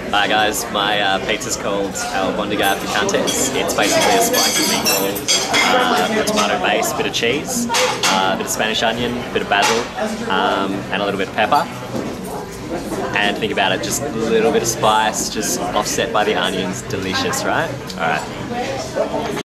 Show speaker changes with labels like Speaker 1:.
Speaker 1: Hi guys, my pizza's called Albondiga Picantes. It's basically a spicy meatball, a tomato base, bit of cheese, a bit of Spanish onion, a bit of basil, and a little bit of pepper. And think about it, just a little bit of spice, just offset by the onions. Delicious, right? Alright.